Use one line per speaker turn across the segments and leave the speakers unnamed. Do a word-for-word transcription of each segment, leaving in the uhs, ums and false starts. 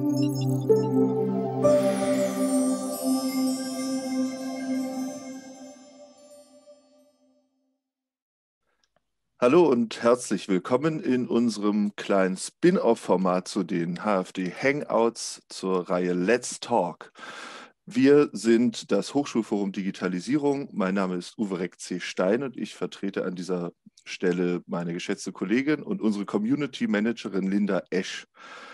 Hallo und herzlich willkommen in unserem kleinen Spin-off-Format zu den H F D Hangouts zur Reihe Let's Talk. Wir sind das Hochschulforum Digitalisierung. Mein Name ist Uwe Reck C. Stein und ich vertrete an dieser Stelle meine geschätzte Kollegin und unsere Community Managerin Linda Esch.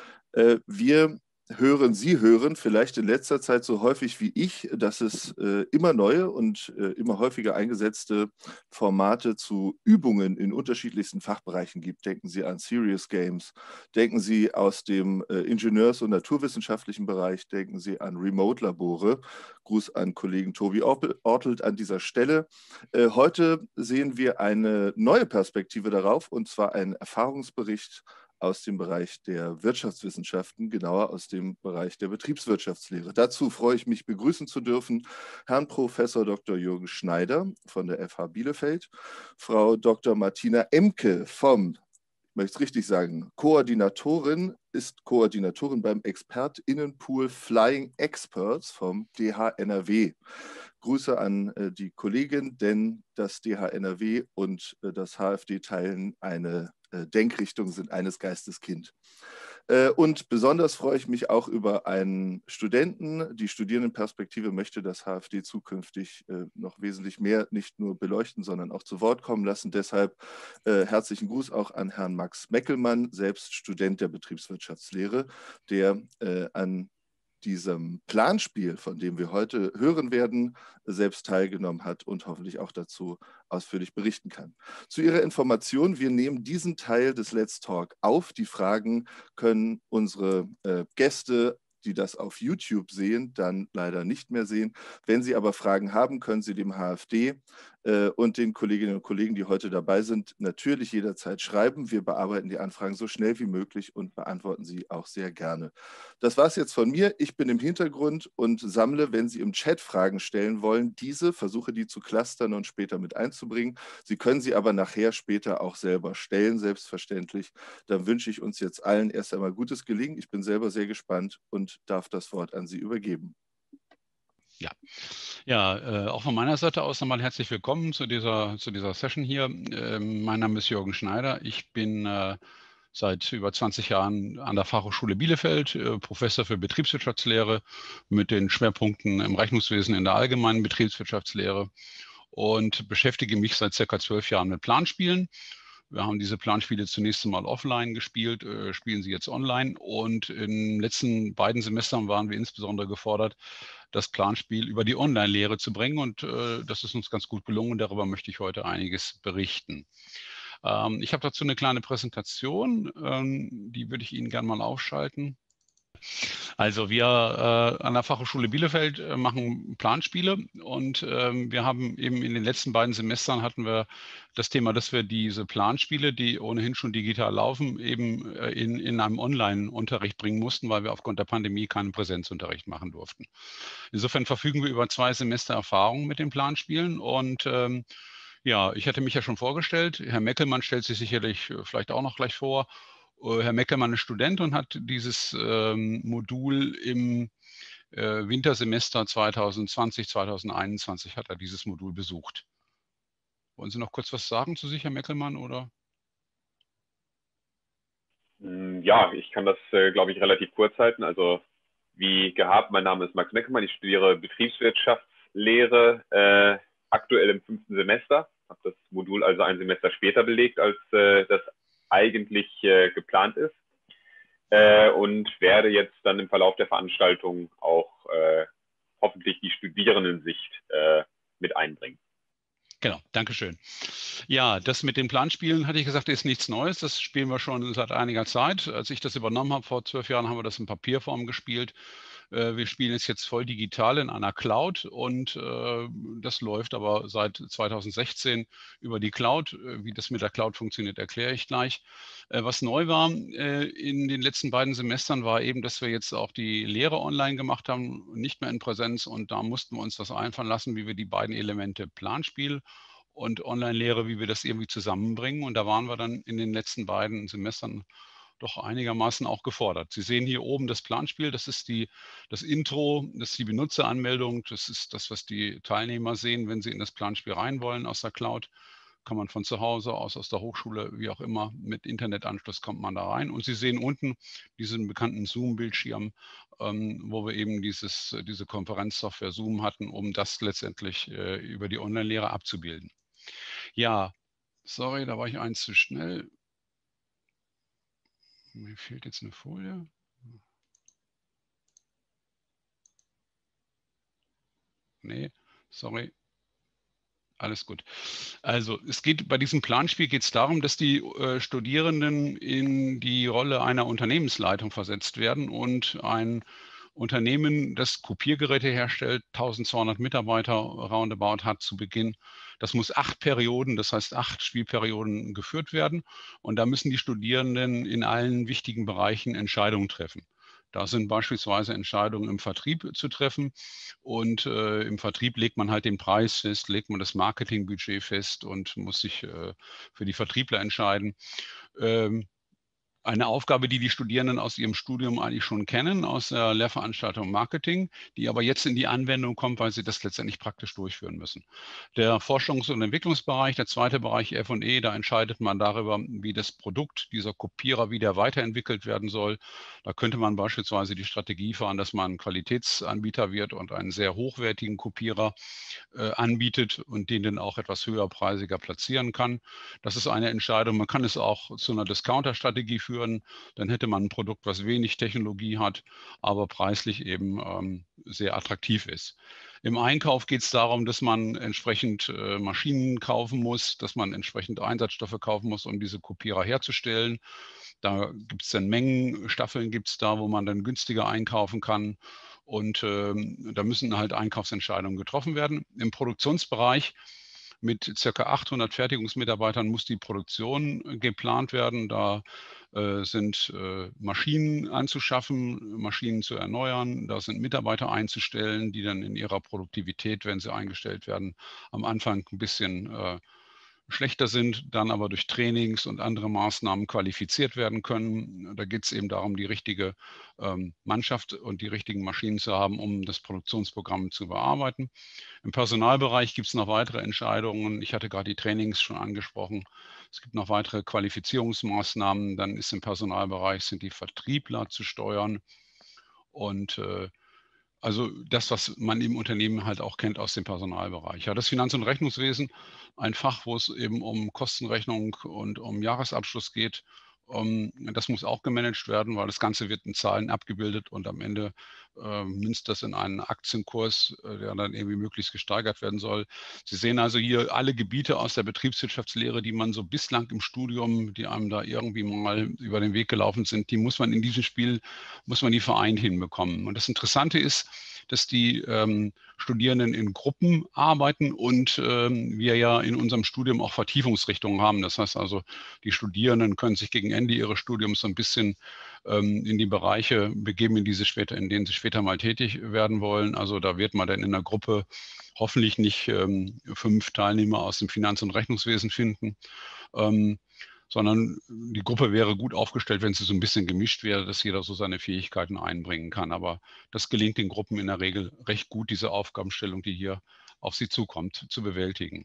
Wir hören, Sie hören vielleicht in letzter Zeit so häufig wie ich, dass es äh, immer neue und äh, immer häufiger eingesetzte Formate zu Übungen in unterschiedlichsten Fachbereichen gibt. Denken Sie an Serious Games, denken Sie aus dem äh, Ingenieurs- und naturwissenschaftlichen Bereich, denken Sie an Remote-Labore. Gruß an Kollegen Tobi Ortelt an dieser Stelle. Äh, heute sehen wir eine neue Perspektive darauf, und zwar einen Erfahrungsbericht aus dem Bereich der Wirtschaftswissenschaften, genauer aus dem Bereich der Betriebswirtschaftslehre. Dazu freue ich mich, begrüßen zu dürfen Herrn Professor Doktor Jürgen Schneider von der F H Bielefeld, Frau Doktor Martina Emke vom, ich möchte es richtig sagen, Koordinatorin, ist Koordinatorin beim ExpertInnenpool Flying Experts vom D H N R W. Grüße an äh, die Kollegin, denn das D H N R W und äh, das H F D teilen eine äh, Denkrichtung, sind eines Geistes Kind. Äh, und besonders freue ich mich auch über einen Studenten. Die Studierendenperspektive möchte das H F D zukünftig äh, noch wesentlich mehr nicht nur beleuchten, sondern auch zu Wort kommen lassen. Deshalb äh, herzlichen Gruß auch an Herrn Max Meckelmann, selbst Student der Betriebswirtschaftslehre, der äh, an diesem Planspiel, von dem wir heute hören werden, selbst teilgenommen hat und hoffentlich auch dazu ausführlich berichten kann. Zu Ihrer Information, wir nehmen diesen Teil des Let's Talk auf. Die Fragen können unsere äh, Gäste, die das auf YouTube sehen, dann leider nicht mehr sehen. Wenn Sie aber Fragen haben, können Sie dem H F D äh, und den Kolleginnen und Kollegen, die heute dabei sind, natürlich jederzeit schreiben. Wir bearbeiten die Anfragen so schnell wie möglich und beantworten sie auch sehr gerne. Das war es jetzt von mir. Ich bin im Hintergrund und sammle, wenn Sie im Chat Fragen stellen wollen, diese, versuche die zu clustern und später mit einzubringen. Sie können sie aber nachher später auch selber stellen, selbstverständlich. Dann wünsche ich uns jetzt allen erst einmal gutes Gelingen. Ich bin selber sehr gespannt und darf das Wort an Sie übergeben.
Ja, ja äh, auch von meiner Seite aus nochmal herzlich willkommen zu dieser, zu dieser Session hier. Ähm, mein Name ist Jürgen Schneider. Ich bin äh, seit über zwanzig Jahren an der Fachhochschule Bielefeld, äh, Professor für Betriebswirtschaftslehre mit den Schwerpunkten im Rechnungswesen in der allgemeinen Betriebswirtschaftslehre und beschäftige mich seit circa zwölf Jahren mit Planspielen. Wir haben diese Planspiele zunächst einmal offline gespielt, äh, spielen sie jetzt online, und in den letzten beiden Semestern waren wir insbesondere gefordert, das Planspiel über die Online-Lehre zu bringen, und äh, das ist uns ganz gut gelungen, und darüber möchte ich heute einiges berichten. Ähm, ich habe dazu eine kleine Präsentation, ähm, die würde ich Ihnen gerne mal aufschalten. Also wir äh, an der Fachhochschule Bielefeld äh, machen Planspiele, und ähm, wir haben eben in den letzten beiden Semestern hatten wir das Thema, dass wir diese Planspiele, die ohnehin schon digital laufen, eben äh, in, in einem Online-Unterricht bringen mussten, weil wir aufgrund der Pandemie keinen Präsenzunterricht machen durften. Insofern verfügen wir über zwei Semester Erfahrung mit den Planspielen, und ähm, ja, ich hatte mich ja schon vorgestellt. Herr Meckelmann stellt sich sicherlich äh, vielleicht auch noch gleich vor. Herr Meckelmann ist Student und hat dieses ähm, Modul im äh, Wintersemester zweitausendzwanzig, zweitausendeinundzwanzig hat er dieses Modul besucht. Wollen Sie noch kurz was sagen zu sich, Herr Meckelmann, oder?
Ja, ich kann das, äh, glaube ich, relativ kurz halten. Also wie gehabt, mein Name ist Max Meckelmann, ich studiere Betriebswirtschaftslehre, äh, aktuell im fünften Semester, habe das Modul also ein Semester später belegt, als äh, das eigentlich äh, geplant ist, äh, und werde jetzt dann im Verlauf der Veranstaltung auch äh, hoffentlich die Studierendensicht äh, mit einbringen.
Genau, Dankeschön. Ja, das mit den Planspielen, hatte ich gesagt, ist nichts Neues. Das spielen wir schon seit einiger Zeit. Als ich das übernommen habe, vor zwölf Jahren, haben wir das in Papierform gespielt. Wir spielen es jetzt voll digital in einer Cloud, und äh, das läuft aber seit zweitausendsechzehn über die Cloud. Wie das mit der Cloud funktioniert, erkläre ich gleich. Äh, was neu war äh, in den letzten beiden Semestern, war eben, dass wir jetzt auch die Lehre online gemacht haben, nicht mehr in Präsenz, und da mussten wir uns das einfallen lassen, wie wir die beiden Elemente Planspiel und Online-Lehre, wie wir das irgendwie zusammenbringen. Und da waren wir dann in den letzten beiden Semestern doch einigermaßen auch gefordert. Sie sehen hier oben das Planspiel, das ist die, das Intro, das ist die Benutzeranmeldung, das ist das, was die Teilnehmer sehen, wenn sie in das Planspiel rein wollen aus der Cloud. Kann man von zu Hause aus, aus der Hochschule, wie auch immer, mit Internetanschluss kommt man da rein. Und Sie sehen unten diesen bekannten Zoom-Bildschirm, ähm, wo wir eben dieses, diese Konferenzsoftware Zoom hatten, um das letztendlich äh, über die Online-Lehre abzubilden. Ja, sorry, da war ich eins zu schnell. Mir fehlt jetzt eine Folie. Nee, sorry. Alles gut. Also es geht bei diesem Planspiel geht es darum, dass die äh, Studierenden in die Rolle einer Unternehmensleitung versetzt werden und ein Unternehmen, das Kopiergeräte herstellt, eintausendzweihundert Mitarbeiter roundabout hat zu Beginn. Das muss acht Perioden, das heißt acht Spielperioden geführt werden. Und da müssen die Studierenden in allen wichtigen Bereichen Entscheidungen treffen. Da sind beispielsweise Entscheidungen im Vertrieb zu treffen und äh, im Vertrieb legt man halt den Preis fest, legt man das Marketingbudget fest und muss sich äh, für die Vertriebler entscheiden. Ähm, Eine Aufgabe, die die Studierenden aus ihrem Studium eigentlich schon kennen, aus der Lehrveranstaltung Marketing, die aber jetzt in die Anwendung kommt, weil sie das letztendlich praktisch durchführen müssen. Der Forschungs- und Entwicklungsbereich, der zweite Bereich F und E, da entscheidet man darüber, wie das Produkt, dieser Kopierer, wie der weiterentwickelt werden soll. Da könnte man beispielsweise die Strategie fahren, dass man Qualitätsanbieter wird und einen sehr hochwertigen Kopierer äh, anbietet und den dann auch etwas höherpreisiger platzieren kann. Das ist eine Entscheidung. Man kann es auch zu einer Discounter-Strategie führen. Dann hätte man ein Produkt, was wenig Technologie hat, aber preislich eben ähm, sehr attraktiv ist. Im Einkauf geht es darum, dass man entsprechend äh, Maschinen kaufen muss, dass man entsprechend Einsatzstoffe kaufen muss, um diese Kopierer herzustellen. Da gibt es dann Mengenstaffeln, gibt es da, wo man dann günstiger einkaufen kann. Und ähm, da müssen halt Einkaufsentscheidungen getroffen werden. Im Produktionsbereich mit ca. achthundert Fertigungsmitarbeitern muss die Produktion geplant werden. Da äh, sind äh, Maschinen anzuschaffen, Maschinen zu erneuern. Da sind Mitarbeiter einzustellen, die dann in ihrer Produktivität, wenn sie eingestellt werden, am Anfang ein bisschen äh, schlechter sind, dann aber durch Trainings und andere Maßnahmen qualifiziert werden können. Da geht es eben darum, die richtige ähm, Mannschaft und die richtigen Maschinen zu haben, um das Produktionsprogramm zu bearbeiten. Im Personalbereich gibt es noch weitere Entscheidungen. Ich hatte gerade die Trainings schon angesprochen. Es gibt noch weitere Qualifizierungsmaßnahmen. Dann ist im Personalbereich sind die Vertriebler zu steuern und äh, also das, was man im Unternehmen halt auch kennt aus dem Personalbereich. Ja, das Finanz- und Rechnungswesen, ein Fach, wo es eben um Kostenrechnung und um Jahresabschluss geht. Um, das muss auch gemanagt werden, weil das Ganze wird in Zahlen abgebildet und am Ende äh, münzt das in einen Aktienkurs, äh, der dann irgendwie möglichst gesteigert werden soll. Sie sehen also hier alle Gebiete aus der Betriebswirtschaftslehre, die man so bislang im Studium, die einem da irgendwie mal über den Weg gelaufen sind, die muss man in diesem Spiel, muss man die vereint hinbekommen. Und das Interessante ist, dass die ähm, Studierenden in Gruppen arbeiten und ähm, wir ja in unserem Studium auch Vertiefungsrichtungen haben. Das heißt also, die Studierenden können sich gegen Ende ihres Studiums so ein bisschen ähm, in die Bereiche begeben, in, diese später, in denen sie später mal tätig werden wollen. Also da wird man dann in der Gruppe hoffentlich nicht ähm, fünf Teilnehmer aus dem Finanz- und Rechnungswesen finden. Ähm, sondern die Gruppe wäre gut aufgestellt, wenn sie so ein bisschen gemischt wäre, dass jeder so seine Fähigkeiten einbringen kann. Aber das gelingt den Gruppen in der Regel recht gut, diese Aufgabenstellung, die hier auf sie zukommt, zu bewältigen.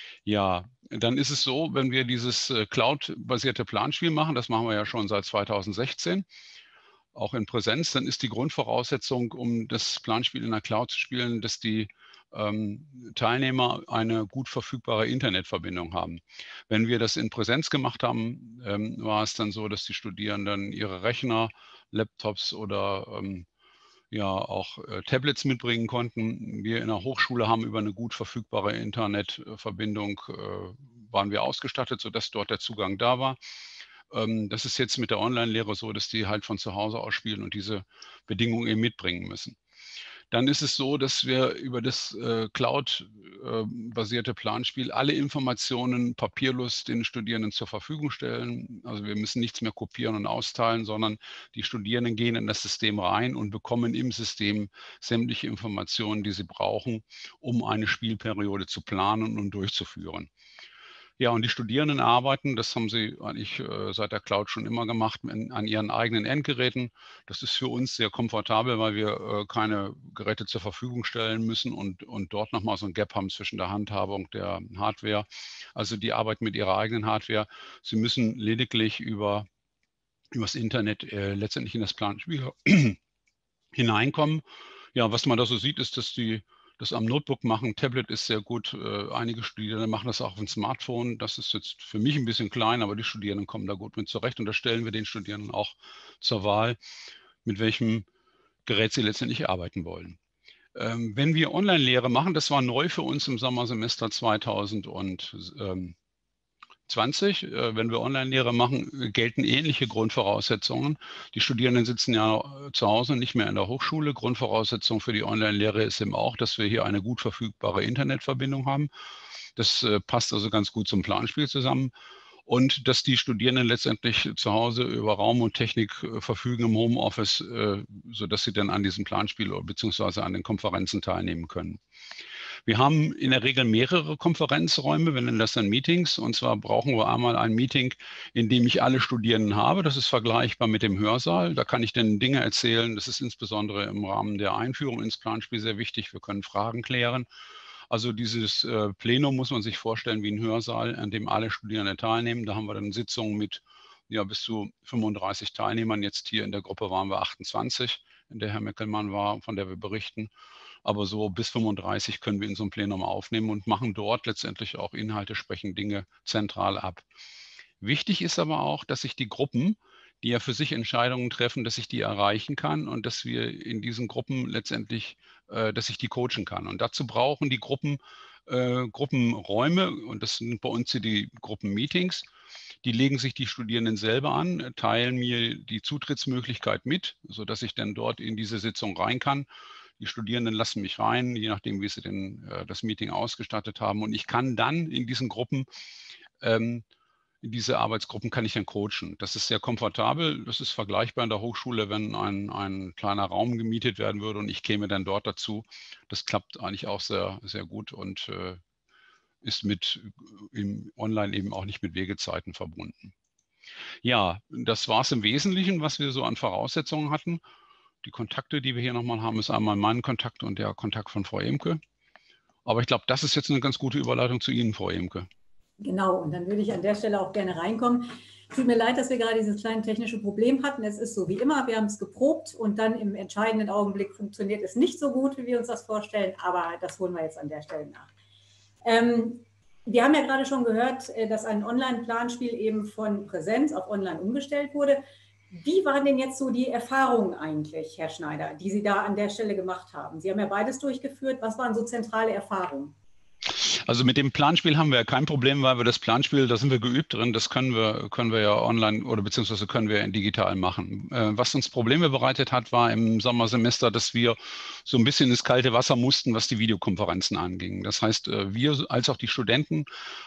Ja, dann ist es so, wenn wir dieses Cloud-basierte Planspiel machen, das machen wir ja schon seit zweitausendsechzehn, auch in Präsenz, dann ist die Grundvoraussetzung, um das Planspiel in der Cloud zu spielen, dass die ähm, Teilnehmer eine gut verfügbare Internetverbindung haben. Wenn wir das in Präsenz gemacht haben, ähm, war es dann so, dass die Studierenden ihre Rechner, Laptops oder ähm, ja auch äh, Tablets mitbringen konnten. Wir in der Hochschule haben über eine gut verfügbare Internetverbindung äh, waren wir ausgestattet, sodass dort der Zugang da war. Ähm, das ist jetzt mit der Online-Lehre so, dass die halt von zu Hause aus spielen und diese Bedingungen eben mitbringen müssen. Dann ist es so, dass wir über das äh, Cloud-basierte äh, Planspiel alle Informationen papierlos den Studierenden zur Verfügung stellen. Also wir müssen nichts mehr kopieren und austeilen, sondern die Studierenden gehen in das System rein und bekommen im System sämtliche Informationen, die sie brauchen, um eine Spielperiode zu planen und durchzuführen. Ja, und die Studierenden arbeiten, das haben sie eigentlich äh, seit der Cloud schon immer gemacht, in, an ihren eigenen Endgeräten. Das ist für uns sehr komfortabel, weil wir äh, keine Geräte zur Verfügung stellen müssen und, und dort nochmal so ein Gap haben zwischen der Handhabung der Hardware. Also die arbeiten mit ihrer eigenen Hardware. Sie müssen lediglich über übers Internet äh, letztendlich in das Planspiel hineinkommen. Ja, was man da so sieht, ist, dass die das am Notebook machen. Tablet ist sehr gut. Äh, einige Studierende machen das auch auf dem Smartphone. Das ist jetzt für mich ein bisschen klein, aber die Studierenden kommen da gut mit zurecht. Und da stellen wir den Studierenden auch zur Wahl, mit welchem Gerät sie letztendlich arbeiten wollen. Ähm, wenn wir Online-Lehre machen, das war neu für uns im Sommersemester zweitausendzwanzig, zwanzig, äh, wenn wir Online-Lehre machen, gelten ähnliche Grundvoraussetzungen. Die Studierenden sitzen ja zu Hause, nicht mehr in der Hochschule. Grundvoraussetzung für die Online-Lehre ist eben auch, dass wir hier eine gut verfügbare Internetverbindung haben. Das äh, passt also ganz gut zum Planspiel zusammen. Und dass die Studierenden letztendlich zu Hause über Raum und Technik äh, verfügen im Homeoffice, äh, sodass sie dann an diesem Planspiel bzw. an den Konferenzen teilnehmen können. Wir haben in der Regel mehrere Konferenzräume, wir nennen das dann Meetings. Und zwar brauchen wir einmal ein Meeting, in dem ich alle Studierenden habe. Das ist vergleichbar mit dem Hörsaal. Da kann ich dann Dinge erzählen. Das ist insbesondere im Rahmen der Einführung ins Planspiel sehr wichtig. Wir können Fragen klären. Also dieses äh, Plenum muss man sich vorstellen wie ein Hörsaal, an dem alle Studierenden teilnehmen. Da haben wir dann Sitzungen mit ja, bis zu fünfunddreißig Teilnehmern. Jetzt hier in der Gruppe waren wir achtundzwanzig, in der Herr Meckelmann war, von der wir berichten. Aber so bis fünfunddreißig können wir in so einem Plenum aufnehmen und machen dort letztendlich auch Inhalte, sprechen Dinge zentral ab. Wichtig ist aber auch, dass sich die Gruppen, die ja für sich Entscheidungen treffen, dass ich die erreichen kann und dass wir in diesen Gruppen letztendlich, äh, dass ich die coachen kann. Und dazu brauchen die Gruppen äh, Gruppenräume, und das sind bei uns hier die Gruppenmeetings. Die legen sich die Studierenden selber an, teilen mir die Zutrittsmöglichkeit mit, sodass ich dann dort in diese Sitzung rein kann. Die Studierenden lassen mich rein, je nachdem, wie sie denn äh, das Meeting ausgestattet haben. Und ich kann dann in diesen Gruppen, ähm, in diese Arbeitsgruppen kann ich dann coachen. Das ist sehr komfortabel. Das ist vergleichbar in der Hochschule, wenn ein, ein kleiner Raum gemietet werden würde und ich käme dann dort dazu. Das klappt eigentlich auch sehr, sehr gut und äh, ist mit im Online eben auch nicht mit Wegezeiten verbunden. Ja, das war es im Wesentlichen, was wir so an Voraussetzungen hatten. Die Kontakte, die wir hier nochmal haben, ist einmal mein Kontakt und der Kontakt von Frau Emke. Aber ich glaube, das ist jetzt eine ganz gute Überleitung zu Ihnen, Frau Emke.
Genau, und dann würde ich an der Stelle auch gerne reinkommen. Tut mir leid, dass wir gerade dieses kleine technische Problem hatten. Es ist so wie immer, wir haben es geprobt und dann im entscheidenden Augenblick funktioniert es nicht so gut, wie wir uns das vorstellen, aber das holen wir jetzt an der Stelle nach. Ähm, wir haben ja gerade schon gehört, dass ein Online-Planspiel eben von Präsenz auf Online umgestellt wurde. Wie waren denn jetzt so die Erfahrungen eigentlich, Herr Schneider, die Sie da an der Stelle gemacht haben? Sie haben ja beides durchgeführt. Was waren so zentrale Erfahrungen?
Also mit dem Planspiel haben wir ja kein Problem, weil wir das Planspiel, da sind wir geübt drin, das können wir, können wir ja online oder beziehungsweise können wir digital machen. Äh, was uns Probleme bereitet hat, war im Sommersemester, dass wir so ein bisschen ins kalte Wasser mussten, was die Videokonferenzen anging. Das heißt, wir als auch die Studenten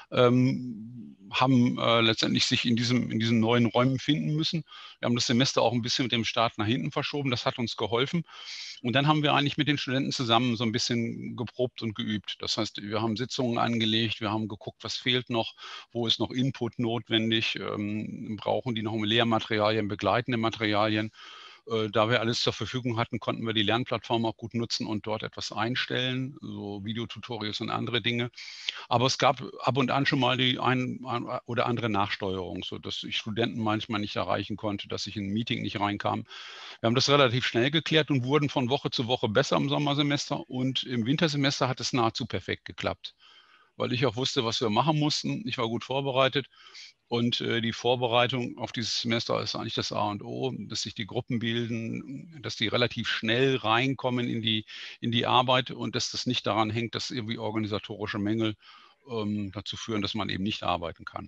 ähm, haben äh, letztendlich sich in, diesem, in diesen neuen Räumen finden müssen. Wir haben das Semester auch ein bisschen mit dem Start nach hinten verschoben, das hat uns geholfen. Und dann haben wir eigentlich mit den Studenten zusammen so ein bisschen geprobt und geübt. Das heißt, wir haben Sitzungen angelegt, wir haben geguckt, was fehlt noch, wo ist noch Input notwendig, ähm, brauchen die noch Lehrmaterialien, begleitende Materialien. Äh, da wir alles zur Verfügung hatten, konnten wir die Lernplattform auch gut nutzen und dort etwas einstellen, so Videotutorials und andere Dinge. Aber es gab ab und an schon mal die ein, ein oder andere Nachsteuerung, sodass ich Studenten manchmal nicht erreichen konnte, dass ich in ein Meeting nicht reinkam. Wir haben das relativ schnell geklärt und wurden von Woche zu Woche besser im Sommersemester. Und im Wintersemester hat es nahezu perfekt geklappt, weil ich auch wusste, was wir machen mussten. Ich war gut vorbereitet. Und äh, die Vorbereitung auf dieses Semester ist eigentlich das A und O, dass sich die Gruppen bilden, dass die relativ schnell reinkommen in die, in die Arbeit und dass das nicht daran hängt, dass irgendwie organisatorische Mängel ähm, dazu führen, dass man eben nicht arbeiten kann.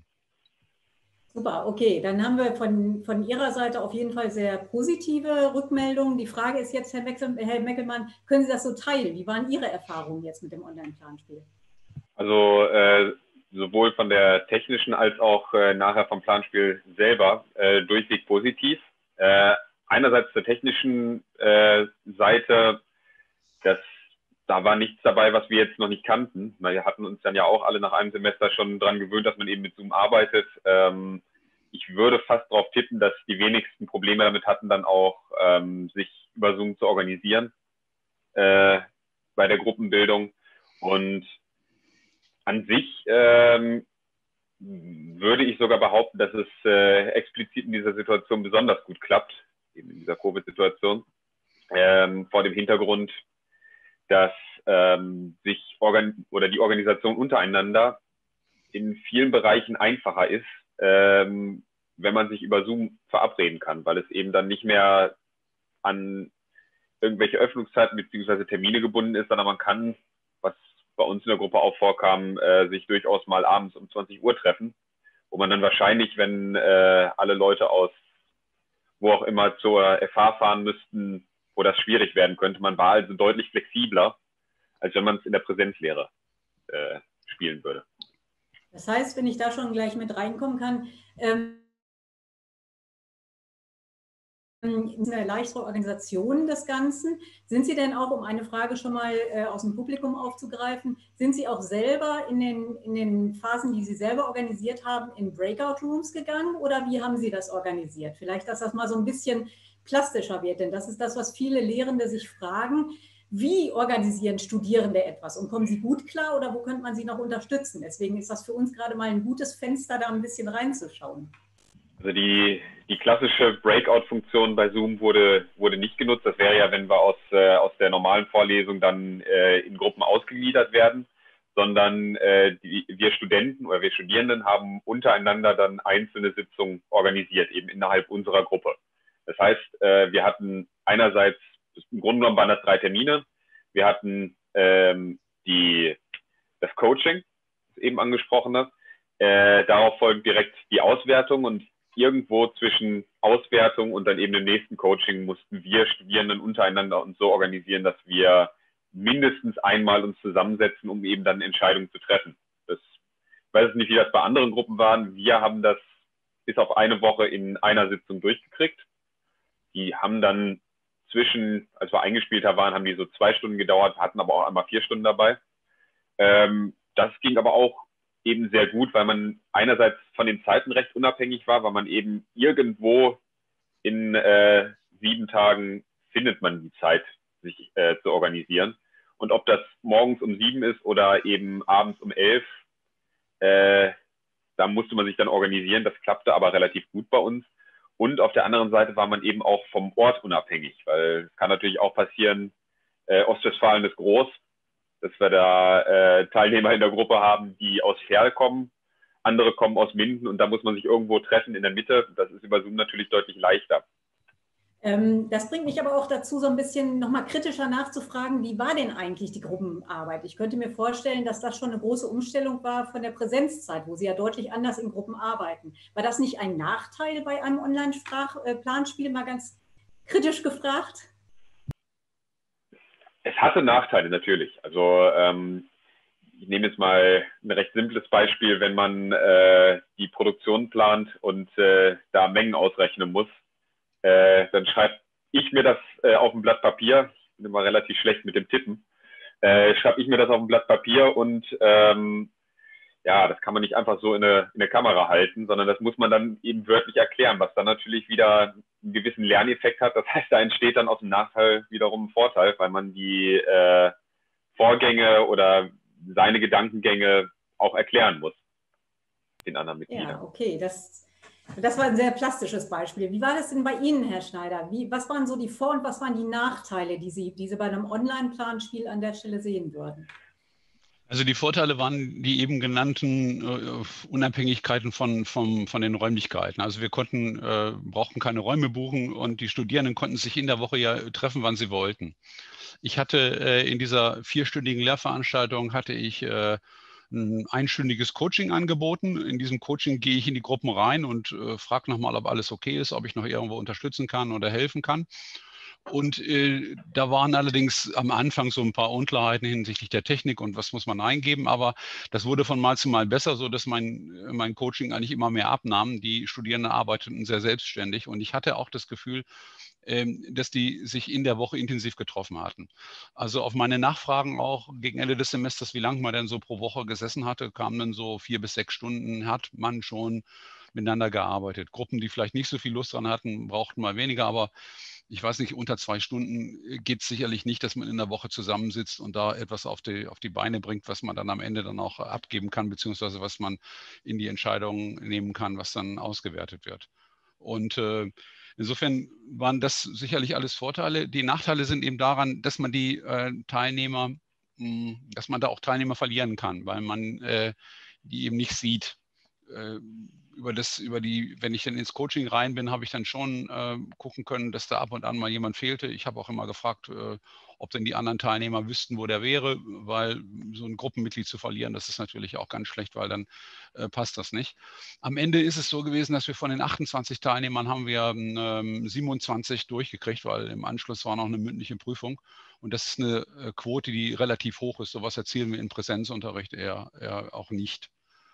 Super, okay, dann haben wir von, von Ihrer Seite auf jeden Fall sehr positive Rückmeldungen. Die Frage ist jetzt, Herr, Meckel, Herr Meckelmann, können Sie das so teilen? Wie waren Ihre Erfahrungen jetzt mit dem Online-Planspiel?
Also äh, sowohl von der technischen als auch äh, nachher vom Planspiel selber äh, durchweg positiv. Äh, einerseits zur technischen äh, Seite, das da war nichts dabei, was wir jetzt noch nicht kannten. Wir hatten uns dann ja auch alle nach einem Semester schon dran gewöhnt, dass man eben mit Zoom arbeitet. Ähm, ich würde fast darauf tippen, dass die wenigsten Probleme damit hatten, dann auch ähm, sich über Zoom zu organisieren äh, bei der Gruppenbildung. Und an sich ähm, würde ich sogar behaupten, dass es äh, explizit in dieser Situation besonders gut klappt, eben in dieser Covid-Situation, ähm, vor dem Hintergrund, dass ähm, sich organ oder die Organisation untereinander in vielen Bereichen einfacher ist, ähm, wenn man sich über Zoom verabreden kann, weil es eben dann nicht mehr an irgendwelche Öffnungszeiten bzw. Termine gebunden ist, sondern man kann, was bei uns in der Gruppe auch vorkam, äh, sich durchaus mal abends um zwanzig Uhr treffen, wo man dann wahrscheinlich, wenn äh, alle Leute aus wo auch immer zur F H fahren müssten, wo das schwierig werden könnte. Man war also deutlich flexibler, als wenn man es in der Präsenzlehre äh, spielen würde.
Das heißt, wenn ich da schon gleich mit reinkommen kann, ähm, eine leichtere Organisation des Ganzen. Sind Sie denn auch, um eine Frage schon mal äh, aus dem Publikum aufzugreifen, sind Sie auch selber in den, in den Phasen, die Sie selber organisiert haben, in Breakout-Rooms gegangen oder wie haben Sie das organisiert? Vielleicht, dass das mal so ein bisschen plastischer wird, denn das ist das, was viele Lehrende sich fragen. Wie organisieren Studierende etwas und kommen sie gut klar oder wo könnte man sie noch unterstützen? Deswegen ist das für uns gerade mal ein gutes Fenster, da ein bisschen reinzuschauen.
Also die, die klassische Breakout-Funktion bei Zoom wurde, wurde nicht genutzt. Das wäre ja, wenn wir aus, äh, aus der normalen Vorlesung dann äh, in Gruppen ausgegliedert werden, sondern äh, die, wir Studenten oder wir Studierenden haben untereinander dann einzelne Sitzungen organisiert, eben innerhalb unserer Gruppe. Das heißt, äh, wir hatten einerseits, im Grunde genommen waren das drei Termine, wir hatten ähm, die, das Coaching, das eben angesprochene, äh, darauf folgt direkt die Auswertung und irgendwo zwischen Auswertung und dann eben dem nächsten Coaching mussten wir Studierenden untereinander uns so organisieren, dass wir mindestens einmal uns zusammensetzen, um eben dann Entscheidungen zu treffen. Das, ich weiß nicht, wie das bei anderen Gruppen waren. Wir haben das bis auf eine Woche in einer Sitzung durchgekriegt. Die haben dann zwischen, als wir eingespielter waren, haben die so zwei Stunden gedauert, hatten aber auch einmal vier Stunden dabei. Ähm, das ging aber auch eben sehr gut, weil man einerseits von den Zeiten recht unabhängig war, weil man eben irgendwo in äh, sieben Tagen findet man die Zeit, sich äh, zu organisieren. Und ob das morgens um sieben ist oder eben abends um elf, äh, da musste man sich dann organisieren. Das klappte aber relativ gut bei uns. Und auf der anderen Seite war man eben auch vom Ort unabhängig, weil es kann natürlich auch passieren, äh, Ostwestfalen ist groß, dass wir da äh, Teilnehmer in der Gruppe haben, die aus Ferl kommen, andere kommen aus Minden und da muss man sich irgendwo treffen in der Mitte. Das ist über Zoom natürlich deutlich leichter.
Ähm, das bringt mich aber auch dazu, so ein bisschen nochmal kritischer nachzufragen, wie war denn eigentlich die Gruppenarbeit? Ich könnte mir vorstellen, dass das schon eine große Umstellung war von der Präsenzzeit, wo Sie ja deutlich anders in Gruppen arbeiten. War das nicht ein Nachteil bei einem Online-Planspiel, mal ganz kritisch gefragt?
Es hatte Nachteile natürlich. Also ähm, ich nehme jetzt mal ein recht simples Beispiel, wenn man äh, die Produktion plant und äh, da Mengen ausrechnen muss, äh, dann schreibe ich mir das äh, auf ein Blatt Papier. Ich bin immer relativ schlecht mit dem Tippen. Äh, schreibe ich mir das auf ein Blatt Papier und ähm, ja, das kann man nicht einfach so in eine, in eine Kamera halten, sondern das muss man dann eben wörtlich erklären, was dann natürlich wieder einen gewissen Lerneffekt hat. Das heißt, da entsteht dann aus dem Nachteil wiederum ein Vorteil, weil man die äh, Vorgänge oder seine Gedankengänge auch erklären muss den anderen Mitgliedern.
Ja, okay, das, das war ein sehr plastisches Beispiel. Wie war das denn bei Ihnen, Herr Schneider? Wie, was waren so die Vor- und was waren die Nachteile, die Sie, die Sie bei einem Online-Planspiel an der Stelle sehen würden?
Also die Vorteile waren die eben genannten äh, Unabhängigkeiten von, von, von den Räumlichkeiten. Also wir konnten, äh, brauchten keine Räume buchen und die Studierenden konnten sich in der Woche ja treffen, wann sie wollten. Ich hatte äh, in dieser vierstündigen Lehrveranstaltung hatte ich äh, ein einstündiges Coaching angeboten. In diesem Coaching gehe ich in die Gruppen rein und äh, frage nochmal, ob alles okay ist, ob ich noch irgendwo unterstützen kann oder helfen kann. Und äh, da waren allerdings am Anfang so ein paar Unklarheiten hinsichtlich der Technik und was muss man eingeben, aber das wurde von Mal zu Mal besser, so dass mein, mein Coaching eigentlich immer mehr abnahm. Die Studierenden arbeiteten sehr selbstständig und ich hatte auch das Gefühl, dass die sich in der Woche intensiv getroffen hatten. Also auf meine Nachfragen auch gegen Ende des Semesters, wie lange man denn so pro Woche gesessen hatte, kamen dann so vier bis sechs Stunden, hat man schon miteinander gearbeitet. Gruppen, die vielleicht nicht so viel Lust dran hatten, brauchten mal weniger, aber ich weiß nicht, unter zwei Stunden geht es sicherlich nicht, dass man in der Woche zusammensitzt und da etwas auf die, auf die Beine bringt, was man dann am Ende dann auch abgeben kann, beziehungsweise was man in die Entscheidung nehmen kann, was dann ausgewertet wird. Und äh, insofern waren das sicherlich alles Vorteile. Die Nachteile sind eben daran, dass man die äh, Teilnehmer, mh, dass man da auch Teilnehmer verlieren kann, weil man äh, die eben nicht sieht. Äh, über das, über die, wenn ich dann ins Coaching rein bin, habe ich dann schon äh, gucken können, dass da ab und an mal jemand fehlte. Ich habe auch immer gefragt, äh, ob denn die anderen Teilnehmer wüssten, wo der wäre, weil so ein Gruppenmitglied zu verlieren, das ist natürlich auch ganz schlecht, weil dann äh, passt das nicht. Am Ende ist es so gewesen, dass wir von den achtundzwanzig Teilnehmern haben wir ähm, siebenundzwanzig durchgekriegt, weil im Anschluss war noch eine mündliche Prüfung. Und das ist eine äh, Quote, die relativ hoch ist. Sowas erzielen wir in Präsenzunterricht eher, eher auch nicht.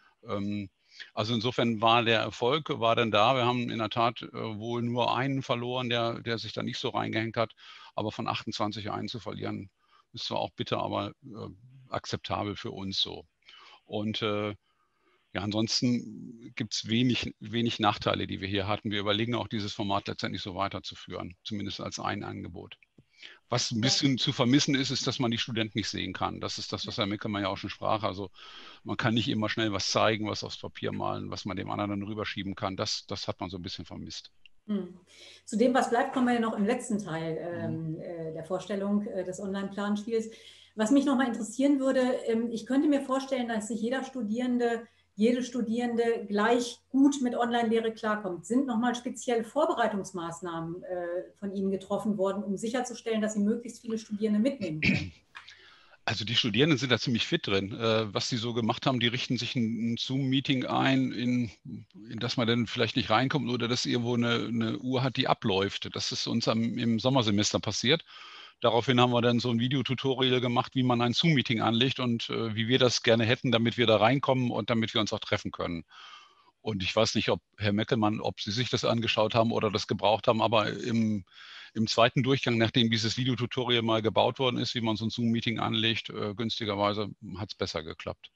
Ähm, Also insofern war der Erfolg, war dann da. Wir haben in der Tat äh, wohl nur einen verloren, der, der sich da nicht so reingehängt hat. Aber von achtundzwanzig einen zu verlieren, ist zwar auch bitter, aber äh, akzeptabel für uns so. Und äh, ja, ansonsten gibt es wenig, wenig Nachteile, die wir hier hatten. Wir überlegen auch, dieses Format letztendlich so weiterzuführen, zumindest als ein Angebot. Was ein bisschen zu vermissen ist, ist, dass man die Studenten nicht sehen kann. Das ist das, was Herr Mickelmann ja auch schon sprach. Also man kann nicht immer schnell was zeigen, was aufs Papier malen, was man dem anderen dann rüberschieben kann. Das, das hat man so ein bisschen vermisst.
Hm. Zu dem, was bleibt, kommen wir ja noch im letzten Teil ähm, äh, der Vorstellung äh, des Online-Planspiels. Was mich nochmal interessieren würde, ähm, ich könnte mir vorstellen, dass sich jeder Studierende, jede Studierende gleich gut mit Online-Lehre klarkommt. Sind nochmal spezielle Vorbereitungsmaßnahmen äh, von Ihnen getroffen worden, um sicherzustellen, dass Sie möglichst viele Studierende mitnehmen können?
Also die Studierenden sind da ziemlich fit drin. Äh, was sie so gemacht haben, die richten sich ein, ein Zoom-Meeting ein, in, in das man dann vielleicht nicht reinkommt oder dass irgendwo eine, eine Uhr hat, die abläuft. Das ist uns am, im Sommersemester passiert. Daraufhin haben wir dann so ein Videotutorial gemacht, wie man ein Zoom-Meeting anlegt und äh, wie wir das gerne hätten, damit wir da reinkommen und damit wir uns auch treffen können. Und ich weiß nicht, ob Herr Meckelmann, ob Sie sich das angeschaut haben oder das gebraucht haben, aber im, im zweiten Durchgang, nachdem dieses Videotutorial mal gebaut worden ist, wie man so ein Zoom-Meeting anlegt, äh, günstigerweise hat es besser geklappt.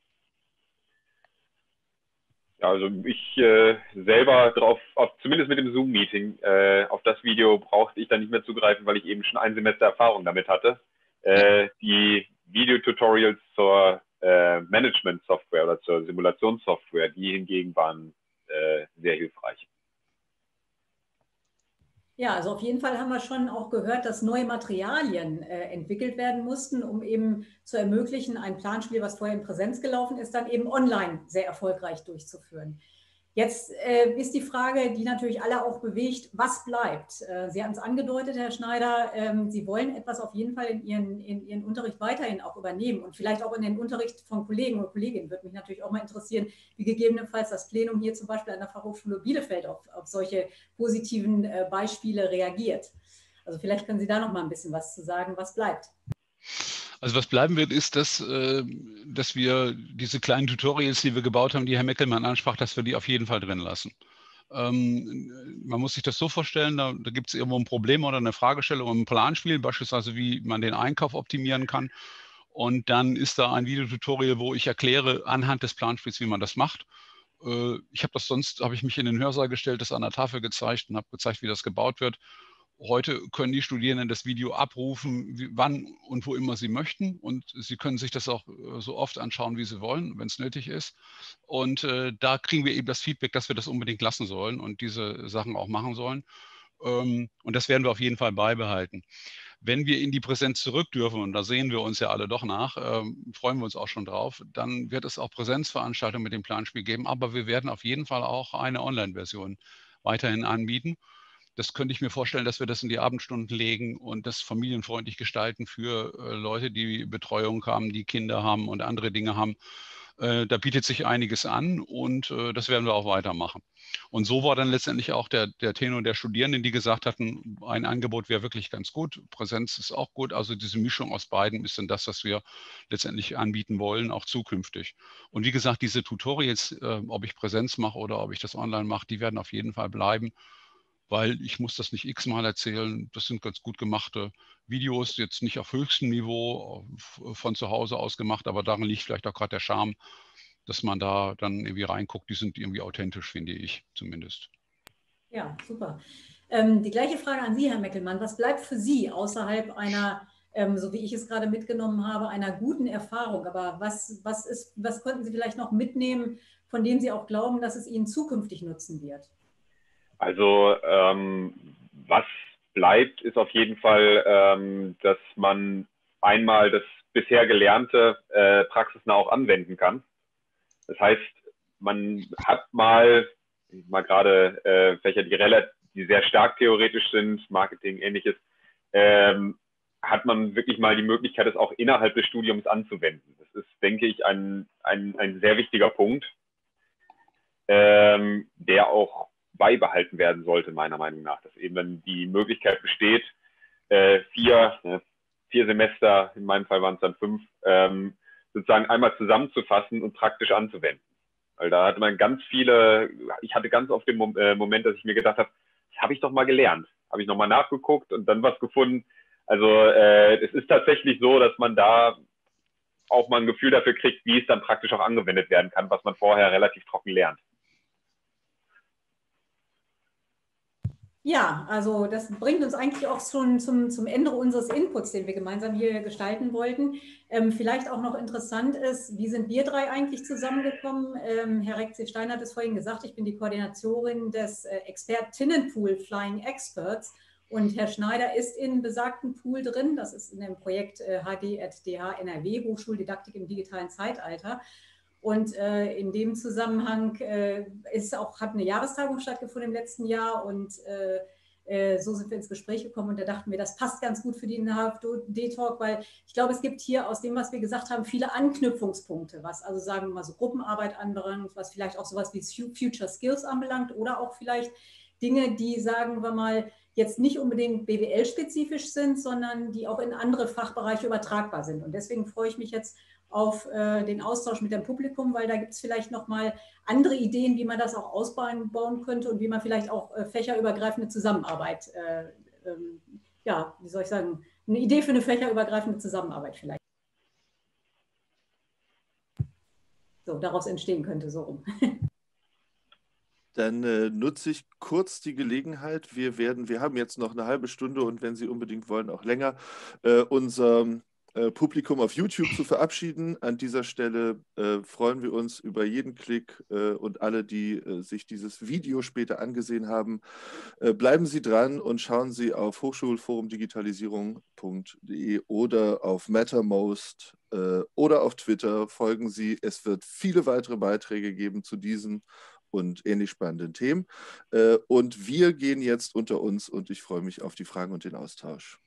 Ja, also ich äh, selber drauf, auf, zumindest mit dem Zoom-Meeting, äh, auf das Video brauchte ich dann nicht mehr zugreifen, weil ich eben schon ein Semester Erfahrung damit hatte. Äh, die Videotutorials zur äh, Management-Software oder zur Simulationssoftware, die hingegen waren äh, sehr hilfreich.
Ja, also auf jeden Fall haben wir schon auch gehört, dass neue Materialien äh, entwickelt werden mussten, um eben zu ermöglichen, ein Planspiel, was vorher in Präsenz gelaufen ist, dann eben online sehr erfolgreich durchzuführen. Jetzt äh, ist die Frage, die natürlich alle auch bewegt, was bleibt? Äh, Sie haben es angedeutet, Herr Schneider, ähm, Sie wollen etwas auf jeden Fall in Ihren, in Ihren Unterricht weiterhin auch übernehmen und vielleicht auch in den Unterricht von Kollegen und Kolleginnen. Würde mich natürlich auch mal interessieren, wie gegebenenfalls das Plenum hier zum Beispiel an der Fachhochschule Bielefeld auf, auf solche positiven äh, Beispiele reagiert. Also vielleicht können Sie da noch mal ein bisschen was zu sagen, was bleibt.
Also was bleiben wird, ist, dass, äh, dass wir diese kleinen Tutorials, die wir gebaut haben, die Herr Meckelmann ansprach, dass wir die auf jeden Fall drin lassen. Ähm, man muss sich das so vorstellen, da, da gibt es irgendwo ein Problem oder eine Fragestellung im Planspiel, beispielsweise wie man den Einkauf optimieren kann. Und dann ist da ein Videotutorial, wo ich erkläre anhand des Planspiels, wie man das macht. Äh, ich habe das sonst, habe ich mich in den Hörsaal gestellt, das an der Tafel gezeigt und habe gezeigt, wie das gebaut wird. Heute können die Studierenden das Video abrufen, wie, wann und wo immer sie möchten. Und sie können sich das auch äh, so oft anschauen, wie sie wollen, wenn es nötig ist. Und äh, da kriegen wir eben das Feedback, dass wir das unbedingt lassen sollen und diese Sachen auch machen sollen. Ähm, und das werden wir auf jeden Fall beibehalten. Wenn wir in die Präsenz zurück dürfen, und da sehen wir uns ja alle doch nach, ähm, freuen wir uns auch schon drauf, dann wird es auch Präsenzveranstaltungen mit dem Planspiel geben. Aber wir werden auf jeden Fall auch eine Online-Version weiterhin anbieten. Das könnte ich mir vorstellen, dass wir das in die Abendstunden legen und das familienfreundlich gestalten für äh, Leute, die Betreuung haben, die Kinder haben und andere Dinge haben. Äh, da bietet sich einiges an und äh, das werden wir auch weitermachen. Und so war dann letztendlich auch der, der Tenor der Studierenden, die gesagt hatten, ein Angebot wäre wirklich ganz gut, Präsenz ist auch gut. Also diese Mischung aus beiden ist dann das, was wir letztendlich anbieten wollen, auch zukünftig. Und wie gesagt, diese Tutorials, äh, ob ich Präsenz mache oder ob ich das online mache, die werden auf jeden Fall bleiben. weil ich muss das nicht x-mal erzählen. Das sind ganz gut gemachte Videos, jetzt nicht auf höchstem Niveau von zu Hause aus gemacht, aber darin liegt vielleicht auch gerade der Charme, dass man da dann irgendwie reinguckt. Die sind irgendwie authentisch, finde ich zumindest.
Ja, super. Ähm, die gleiche Frage an Sie, Herr Meckelmann. Was bleibt für Sie außerhalb einer, ähm, so wie ich es gerade mitgenommen habe, einer guten Erfahrung? Aber was, was, ist, was konnten Sie vielleicht noch mitnehmen, von dem Sie auch glauben, dass es Ihnen zukünftig nutzen wird?
Also ähm, was bleibt, ist auf jeden Fall, ähm, dass man einmal das bisher Gelernte äh, praxisnah auch anwenden kann. Das heißt, man hat mal, mal gerade äh, Fächer, die, relativ, die sehr stark theoretisch sind, Marketing, ähnliches, ähm, hat man wirklich mal die Möglichkeit, es auch innerhalb des Studiums anzuwenden. Das ist, denke ich, ein, ein, ein sehr wichtiger Punkt, ähm, der auch beibehalten werden sollte, meiner Meinung nach. Dass eben dann die Möglichkeit besteht, äh, vier, äh, vier Semester, in meinem Fall waren es dann fünf, ähm, sozusagen einmal zusammenzufassen und praktisch anzuwenden. Weil da hatte man ganz viele, ich hatte ganz oft den Mom äh, Moment, dass ich mir gedacht habe, das habe ich doch mal gelernt. Habe ich nochmal nachgeguckt und dann was gefunden. Also äh, es ist tatsächlich so, dass man da auch mal ein Gefühl dafür kriegt, wie es dann praktisch auch angewendet werden kann, was man vorher relativ trocken lernt.
Ja, also das bringt uns eigentlich auch schon zum, zum Ende unseres Inputs, den wir gemeinsam hier gestalten wollten. Ähm, vielleicht auch noch interessant ist, wie sind wir drei eigentlich zusammengekommen? Ähm, Herr Reck-Steiner hat es vorhin gesagt, ich bin die Koordinatorin des äh, Expertinnenpool Flying Experts und Herr Schneider ist in besagten Pool drin. Das ist in dem Projekt äh, H D at D H N R W, Hochschuldidaktik im digitalen Zeitalter. Und äh, in dem Zusammenhang äh, ist auch, hat eine Jahrestagung stattgefunden im letzten Jahr und äh, äh, so sind wir ins Gespräch gekommen und da dachten wir, das passt ganz gut für den H F D-Talk, weil ich glaube, es gibt hier aus dem, was wir gesagt haben, viele Anknüpfungspunkte, was also sagen wir mal so Gruppenarbeit anbelangt, was vielleicht auch sowas wie Future Skills anbelangt oder auch vielleicht Dinge, die, sagen wir mal, jetzt nicht unbedingt B W L-spezifisch sind, sondern die auch in andere Fachbereiche übertragbar sind. Und deswegen freue ich mich jetzt auf äh, den Austausch mit dem Publikum, weil da gibt es vielleicht nochmal andere Ideen, wie man das auch ausbauen könnte und wie man vielleicht auch äh, fächerübergreifende Zusammenarbeit, äh, ähm, ja, wie soll ich sagen, eine Idee für eine fächerübergreifende Zusammenarbeit vielleicht. So, daraus entstehen könnte, so rum.
Dann äh, nutze ich kurz die Gelegenheit. Wir werden, wir haben jetzt noch eine halbe Stunde und wenn Sie unbedingt wollen, auch länger, äh, unser äh, Publikum auf YouTube zu verabschieden. An dieser Stelle äh, freuen wir uns über jeden Klick äh, und alle, die äh, sich dieses Video später angesehen haben. Äh, bleiben Sie dran und schauen Sie auf hochschulforumdigitalisierung punkt de oder auf Mattermost äh, oder auf Twitter. Folgen Sie. Es wird viele weitere Beiträge geben zu diesen und ähnlich spannenden Themen. Und wir gehen jetzt unter uns und ich freue mich auf die Fragen und den Austausch.